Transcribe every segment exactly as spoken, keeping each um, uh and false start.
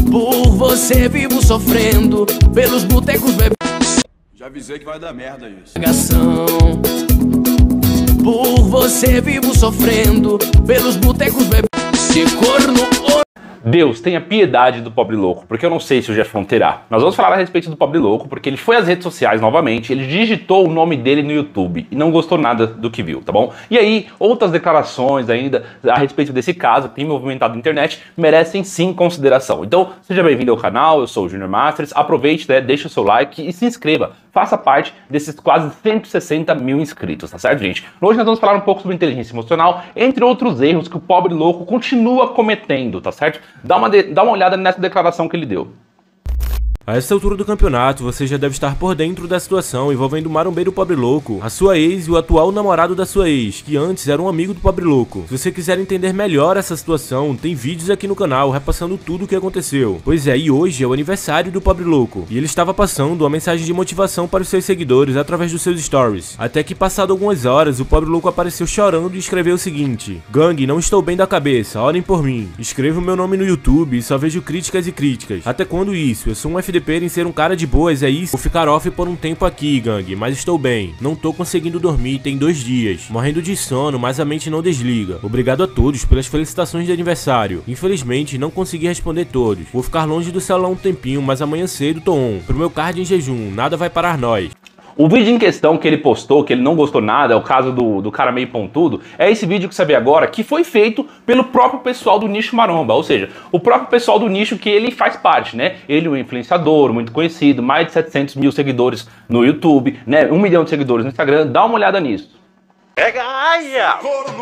Por você vivo sofrendo, pelos botecos bebendo. Já avisei que vai dar merda isso. Por você vivo sofrendo, pelos botecos bebendo. De corno. Deus, tenha piedade do pobre louco, porque eu não sei se o Jeffão terá. Nós vamos falar a respeito do pobre louco, porque ele foi às redes sociais novamente, ele digitou o nome dele no YouTube e não gostou nada do que viu, tá bom? E aí, outras declarações ainda a respeito desse caso, que tem movimentado a internet, merecem sim consideração. Então, seja bem-vindo ao canal, eu sou o Junior Masters, aproveite, né, deixa o seu like e se inscreva. Faça parte desses quase cento e sessenta mil inscritos, tá certo, gente? Hoje nós vamos falar um pouco sobre inteligência emocional, entre outros erros que o pobre louco continua cometendo, tá certo? Dá uma, de, dá uma olhada nessa declaração que ele deu. A essa altura do campeonato, você já deve estar por dentro da situação envolvendo o marombeiro pobre louco, a sua ex e o atual namorado da sua ex, que antes era um amigo do pobre louco. Se você quiser entender melhor essa situação, tem vídeos aqui no canal repassando tudo o que aconteceu. Pois é, e hoje é o aniversário do pobre louco, e ele estava passando uma mensagem de motivação para os seus seguidores através dos seus stories. Até que passado algumas horas, o pobre louco apareceu chorando e escreveu o seguinte: "Gangue, não estou bem da cabeça, orem por mim. Escrevo meu nome no YouTube e só vejo críticas e críticas. Até quando isso? Eu sou um F D P em ser um cara de boas, é isso? Vou ficar off por um tempo aqui, gangue, mas estou bem. Não tô conseguindo dormir, tem dois dias. Morrendo de sono, mas a mente não desliga. Obrigado a todos pelas felicitações de aniversário. Infelizmente, não consegui responder todos. Vou ficar longe do celular um tempinho, mas amanhã cedo tô on. Pro meu card em jejum, nada vai parar nós." O vídeo em questão que ele postou, que ele não gostou nada, é o caso do, do cara meio pontudo, é esse vídeo que você vê agora, que foi feito pelo próprio pessoal do nicho maromba, ou seja, o próprio pessoal do nicho que ele faz parte, né? Ele é um influenciador muito conhecido, mais de setecentos mil seguidores no YouTube, né? Um milhão de seguidores no Instagram, dá uma olhada nisso. Pega a aia!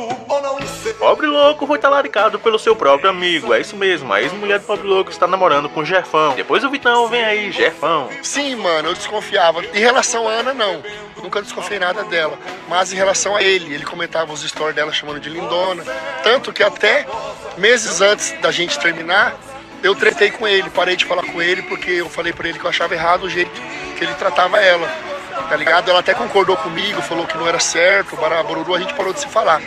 Pobre louco foi talaricado pelo seu próprio amigo. É isso mesmo, a ex-mulher do pobre louco está namorando com o Jeffão. Depois o Vitão vem aí, Jeffão. Sim, mano, eu desconfiava. Em relação a Ana, não. Nunca desconfiei nada dela. Mas em relação a ele, ele comentava os stories dela chamando de lindona. Tanto que até meses antes da gente terminar, eu tretei com ele. Parei de falar com ele porque eu falei pra ele que eu achava errado o jeito que ele tratava ela. Tá ligado? Ela até concordou comigo, falou que não era certo, baraboruru, a gente parou de se falar.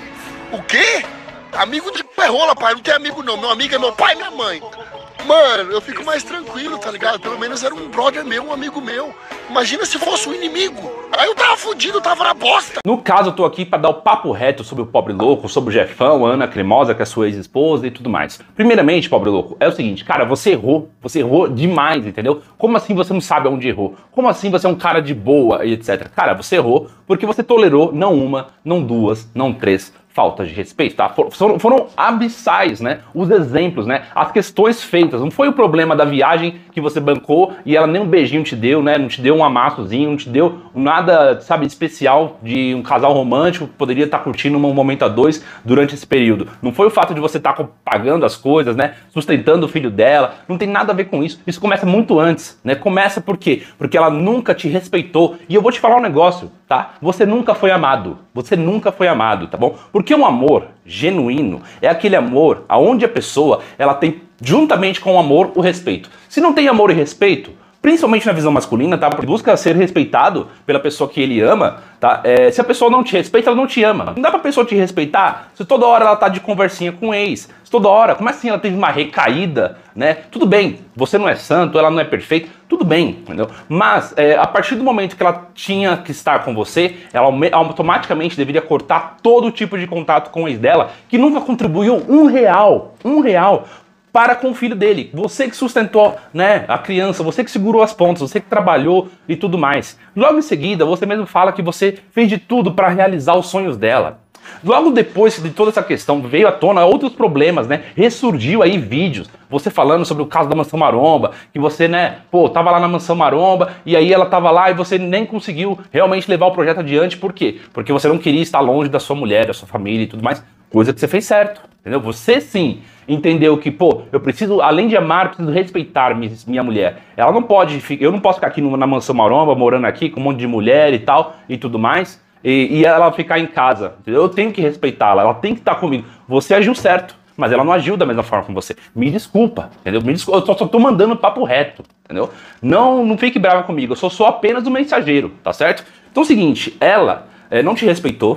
O quê? Amigo de perrola, pai, não tem amigo não, meu amigo é meu pai e minha mãe. Mano, eu fico mais tranquilo, tá ligado? Pelo menos era um brother meu, um amigo meu. Imagina se fosse um inimigo. Aí eu tava fudido, eu tava na bosta. No caso, eu tô aqui pra dar o papo reto sobre o pobre louco, sobre o Jeffão, a Ana Cremosa, que é a sua ex-esposa e tudo mais. Primeiramente, pobre louco, é o seguinte, cara, você errou, você errou demais, entendeu? Como assim você não sabe aonde errou? Como assim você é um cara de boa e etcétera? Cara, você errou porque você tolerou não uma, não duas, não três faltas de respeito, tá? Foram, foram abissais, né? Os exemplos, né? As questões feitas. Não foi o problema da viagem que você bancou e ela nem um beijinho te deu, né? Não te deu um amassozinho, não te deu nada, sabe, especial de um casal romântico que poderia estar curtindo um momento a dois durante esse período. Não foi o fato de você estar pagando as coisas, né? Sustentando o filho dela. Não tem nada a ver com isso. Isso começa muito antes, né? Começa por quê? Porque ela nunca te respeitou. E eu vou te falar um negócio, tá? Você nunca foi amado. Você nunca foi amado, tá bom? Porque um amor genuíno é aquele amor onde a pessoa ela tem, juntamente com o amor, o respeito. Se não tem amor e respeito, principalmente na visão masculina, tá? Porque busca ser respeitado pela pessoa que ele ama, tá? É, se a pessoa não te respeita, ela não te ama. Não dá pra pessoa te respeitar se toda hora ela tá de conversinha com o ex. Se toda hora, como assim ela teve uma recaída, né? Tudo bem, você não é santo, ela não é perfeita, tudo bem, entendeu? Mas é, a partir do momento que ela tinha que estar com você, ela automaticamente deveria cortar todo tipo de contato com o ex dela, que nunca contribuiu um real, um real, para com o filho dele. Você que sustentou, né, a criança, você que segurou as pontas, você que trabalhou e tudo mais. Logo em seguida, você mesmo fala que você fez de tudo para realizar os sonhos dela. Logo depois de toda essa questão, veio à tona outros problemas, né? Ressurgiu aí vídeos, você falando sobre o caso da Mansão Maromba, que você, né, pô, tava lá na Mansão Maromba, e aí ela tava lá e você nem conseguiu realmente levar o projeto adiante. Por quê? Porque você não queria estar longe da sua mulher, da sua família e tudo mais. Coisa que você fez certo, entendeu? Você sim entendeu que, pô, eu preciso, além de amar, eu preciso respeitar minha mulher. Ela não pode, eu não posso ficar aqui na Mansão Maromba, morando aqui com um monte de mulher e tal, e tudo mais. E, e ela ficar em casa, entendeu? Eu tenho que respeitá-la, ela tem que estar comigo. Você agiu certo, mas ela não agiu da mesma forma com você. Me desculpa, entendeu? Me desculpa, eu só, só tô mandando papo reto, entendeu? Não, não fique brava comigo, eu sou só apenas um mensageiro, tá certo? Então é o seguinte, ela é, não te respeitou,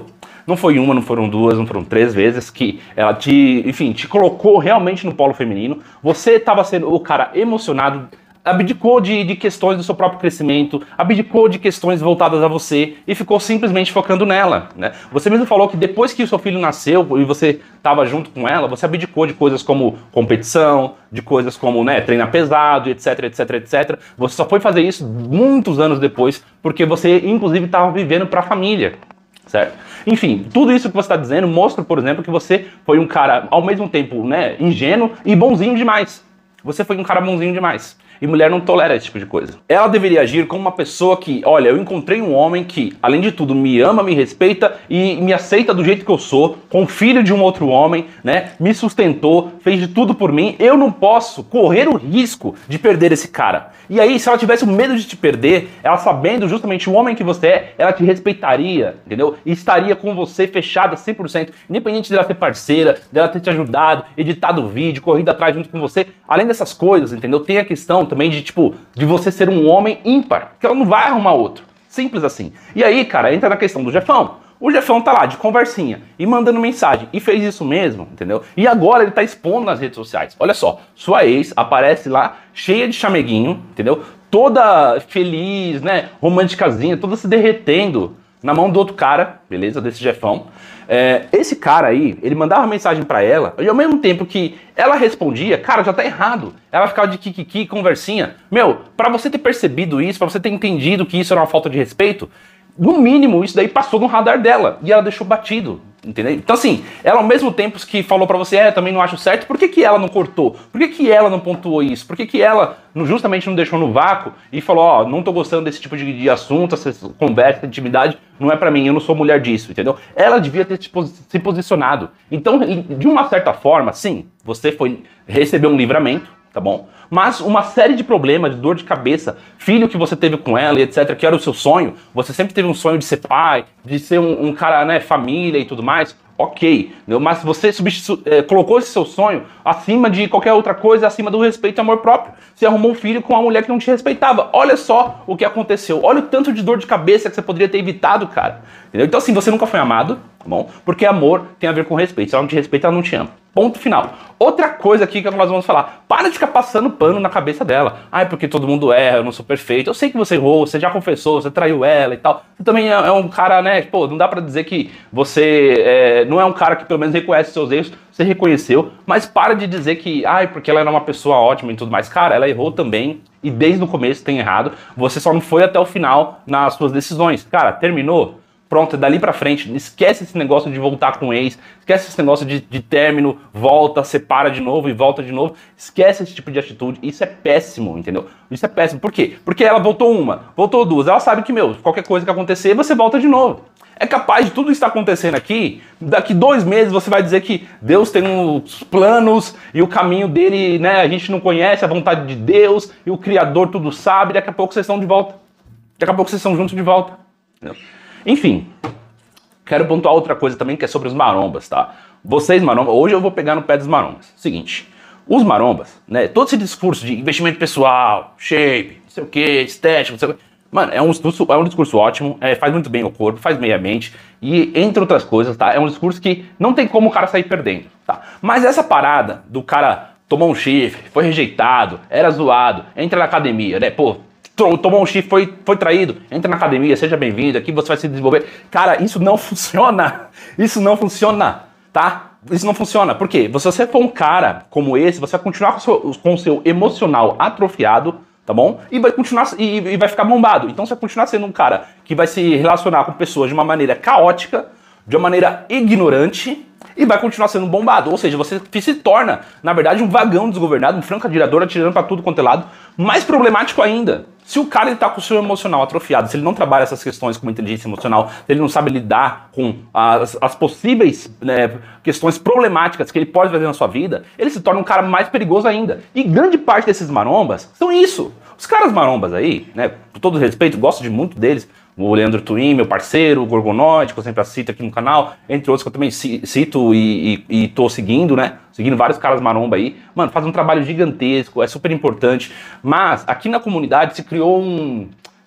Não foi uma, não foram duas, não foram três vezes que ela te, enfim, te colocou realmente no polo feminino. Você estava sendo o cara emocionado, abdicou de, de questões do seu próprio crescimento, abdicou de questões voltadas a você e ficou simplesmente focando nela, né? Você mesmo falou que depois que o seu filho nasceu e você estava junto com ela, você abdicou de coisas como competição, de coisas como, né, treinar pesado, etc, etc, etcétera. Você só foi fazer isso muitos anos depois, porque você, inclusive, estava vivendo para a família, certo? Enfim, tudo isso que você está dizendo mostra, por exemplo, que você foi um cara, ao mesmo tempo, né, ingênuo e bonzinho demais. Você foi um cara bonzinho demais. E mulher não tolera esse tipo de coisa. Ela deveria agir como uma pessoa que, olha, eu encontrei um homem que, além de tudo, me ama, me respeita e me aceita do jeito que eu sou, com filho de um outro homem, né? Me sustentou, fez de tudo por mim. Eu não posso correr o risco de perder esse cara. E aí, se ela tivesse o medo de te perder, ela sabendo justamente o homem que você é, ela te respeitaria, entendeu? E estaria com você fechada cem por cento, independente dela ser parceira, dela ter te ajudado, editado o vídeo, corrido atrás junto com você. Além dessas coisas, entendeu? Tem a questão também de, tipo, de você ser um homem ímpar, que ela não vai arrumar outro. Simples assim. E aí, cara, entra na questão do Jefão. O Jefão tá lá de conversinha e mandando mensagem e fez isso mesmo, entendeu? E agora ele tá expondo nas redes sociais. Olha só, sua ex aparece lá cheia de chameguinho, entendeu? Toda feliz, né? Romanticazinha, toda se derretendo na mão do outro cara, beleza? Desse Jefão. É, esse cara aí, ele mandava mensagem pra ela, e ao mesmo tempo que ela respondia, cara, já tá errado. Ela ficava de kikiki, conversinha. Meu, pra você ter percebido isso, pra você ter entendido que isso era uma falta de respeito, no mínimo isso daí passou no radar dela, e ela deixou batido. Entendeu? Então assim, ela ao mesmo tempo que falou pra você, é, também não acho certo, por que que ela não cortou? Por que que ela não pontuou isso? Por que que ela justamente não deixou no vácuo e falou, ó, oh, não tô gostando desse tipo de, de assunto, essa conversa, intimidade, não é pra mim, eu não sou mulher disso, entendeu? Ela devia ter se posicionado. Então, de uma certa forma, sim, você foi receber um livramento, tá bom? Mas uma série de problemas, de dor de cabeça, filho que você teve com ela, etcétera, que era o seu sonho, você sempre teve um sonho de ser pai, de ser um, um cara, né, família e tudo mais, ok, mas você é, colocou esse seu sonho acima de qualquer outra coisa, acima do respeito e amor próprio. Você arrumou um filho com uma mulher que não te respeitava. Olha só o que aconteceu, olha o tanto de dor de cabeça que você poderia ter evitado, cara. Entendeu? Então assim, você nunca foi amado, tá bom? Porque amor tem a ver com respeito, se ela não te respeita, ela não te ama. Ponto final. Outra coisa aqui que nós vamos falar, para de ficar passando pano na cabeça dela. Ai, porque todo mundo erra, eu não sou perfeito. Eu sei que você errou, você já confessou, você traiu ela e tal. Você também é, é um cara, né, pô, não dá pra dizer que você é, não é um cara que pelo menos reconhece seus erros, você reconheceu, mas para de dizer que, ai, porque ela era uma pessoa ótima e tudo mais. Cara, ela errou também e desde o começo tem errado, você só não foi até o final nas suas decisões. Cara, terminou? Pronto, dali pra frente, esquece esse negócio de voltar com o ex, esquece esse negócio de, de término, volta, separa de novo e volta de novo, esquece esse tipo de atitude, isso é péssimo, entendeu? Isso é péssimo, por quê? Porque ela voltou uma, voltou duas, ela sabe que, meu, qualquer coisa que acontecer, você volta de novo. É capaz de tudo isso estar acontecendo aqui, daqui dois meses você vai dizer que Deus tem uns planos e o caminho dele, né, a gente não conhece, a vontade de Deus e o Criador tudo sabe, daqui a pouco vocês estão de volta, daqui a pouco vocês estão juntos de volta, entendeu? Enfim, quero pontuar outra coisa também que é sobre os marombas, tá? Vocês marombas, hoje eu vou pegar no pé dos marombas. Seguinte, os marombas, né, todo esse discurso de investimento pessoal, shape, não sei o que, estética, não sei o que, mano, é um discurso, é um discurso ótimo, é, faz muito bem ao corpo, faz bem à mente, e entre outras coisas, tá? É um discurso que não tem como o cara sair perdendo, tá? Mas essa parada do cara tomou um chifre, foi rejeitado, era zoado, entra na academia, né, pô, tomou um chifre, foi, foi traído, entra na academia, seja bem-vindo, aqui você vai se desenvolver. Cara, isso não funciona. Isso não funciona, tá? Isso não funciona. Por quê? Se você for um cara como esse, você vai continuar com o seu, com o seu emocional atrofiado, tá bom? E vai continuar e, e vai ficar bombado. Então você vai continuar sendo um cara que vai se relacionar com pessoas de uma maneira caótica, de uma maneira ignorante, e vai continuar sendo bombado. Ou seja, você se torna, na verdade, um vagão desgovernado, um franco atirador atirando pra tudo quanto é lado. Mais problemático ainda, se o cara ele tá com o seu emocional atrofiado, se ele não trabalha essas questões como inteligência emocional, se ele não sabe lidar com as, as possíveis, né, questões problemáticas que ele pode fazer na sua vida, ele se torna um cara mais perigoso ainda. E grande parte desses marombas são isso. Os caras marombas aí, né, com todo respeito, gosto de muito deles, o Leandro Twin, meu parceiro, o Gorgonoid, que eu sempre cito aqui no canal, entre outros que eu também cito e, e, e tô seguindo, né? Seguindo vários caras maromba aí. Mano, faz um trabalho gigantesco, é super importante. Mas aqui na comunidade se criou um...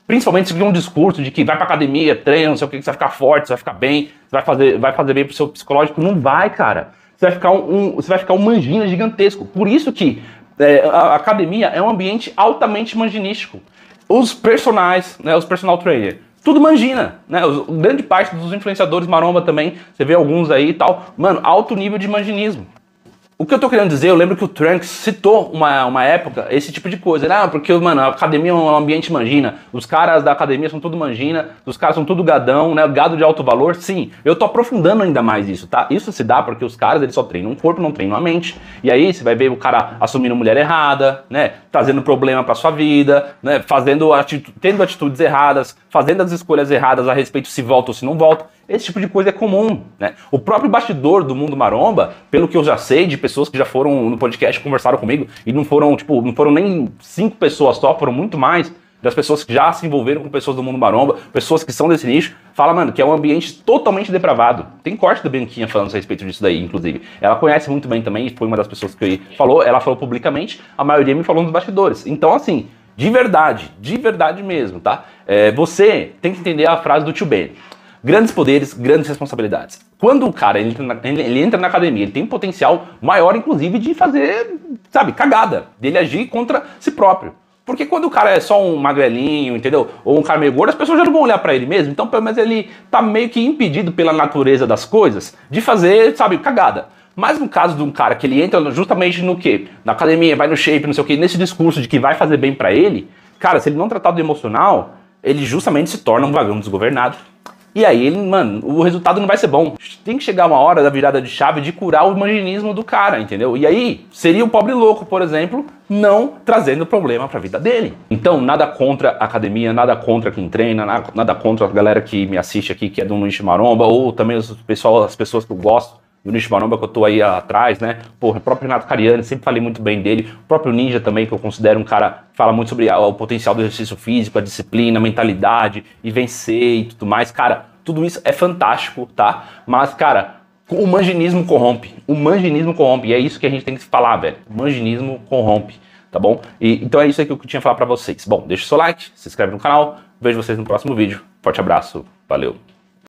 Principalmente se vier um discurso de que vai pra academia, treina, não sei o que, que você vai ficar forte, você vai ficar bem, você vai fazer, vai fazer bem pro seu psicológico. Não vai, cara. Você vai ficar um, um, você vai ficar um manjina gigantesco. Por isso que é, a academia é um ambiente altamente manginístico. Os personagens, né, os personal trainer, tudo mangina, né? Os, grande parte dos influenciadores maromba também, você vê alguns aí e tal. Mano, alto nível de manginismo. O que eu tô querendo dizer, eu lembro que o Trunks citou uma, uma época esse tipo de coisa. Ah, porque, mano, a academia é um ambiente mangina. Os caras da academia são tudo mangina, os caras são tudo gadão, né? Gado de alto valor. Sim, eu tô aprofundando ainda mais isso, tá? Isso se dá porque os caras, eles só treinam o corpo, não treinam a mente. E aí você vai ver o cara assumindo mulher errada, né? Trazendo problema pra sua vida, né? Fazendo atitu- tendo atitudes erradas, fazendo as escolhas erradas a respeito se volta ou se não volta. Esse tipo de coisa é comum, né? O próprio bastidor do mundo maromba, pelo que eu já sei de pessoas que já foram no podcast, conversaram comigo, e não foram, tipo, não foram nem cinco pessoas só, foram muito mais das pessoas que já se envolveram com pessoas do mundo maromba, pessoas que são desse nicho, fala, mano, que é um ambiente totalmente depravado. Tem corte da Bianquinha falando a respeito disso daí, inclusive. Ela conhece muito bem também, foi uma das pessoas que falou, ela falou publicamente, a maioria me falou nos bastidores. Então, assim, de verdade, de verdade mesmo, tá? É, você tem que entender a frase do Tio Ben. Grandes poderes, grandes responsabilidades. Quando o cara ele entra, na, ele entra na academia, ele tem um potencial maior, inclusive, de fazer, sabe, cagada, dele agir contra si próprio. Porque quando o cara é só um magrelinho, entendeu? Ou um cara meio gordo, as pessoas já não vão olhar pra ele mesmo. Então, pelo menos ele tá meio que impedido pela natureza das coisas de fazer, sabe, cagada. Mas no caso de um cara que ele entra justamente no quê? Na academia, vai no shape, não sei o quê, nesse discurso de que vai fazer bem pra ele, cara, se ele não tratar do emocional, ele justamente se torna um vagão desgovernado. E aí, ele, mano, o resultado não vai ser bom. Tem que chegar uma hora da virada de chave de curar o manginismo do cara, entendeu? E aí, seria o pobre louco, por exemplo, não trazendo problema pra vida dele. Então, nada contra a academia, nada contra quem treina, nada, nada contra a galera que me assiste aqui, que é do nicho maromba, ou também os pessoal, as pessoas que eu gosto do nicho maromba, que eu tô aí atrás, né? Porra, o próprio Renato Cariani, sempre falei muito bem dele. O próprio Ninja também, que eu considero um cara que fala muito sobre o potencial do exercício físico, a disciplina, a mentalidade, e vencer e tudo mais. Cara, tudo isso é fantástico, tá? Mas, cara, o manginismo corrompe. O manginismo corrompe. E é isso que a gente tem que falar, velho. O manginismo corrompe, tá bom? E, então é isso aí que eu tinha a falar pra vocês. Bom, deixa o seu like, se inscreve no canal. Vejo vocês no próximo vídeo. Forte abraço. Valeu.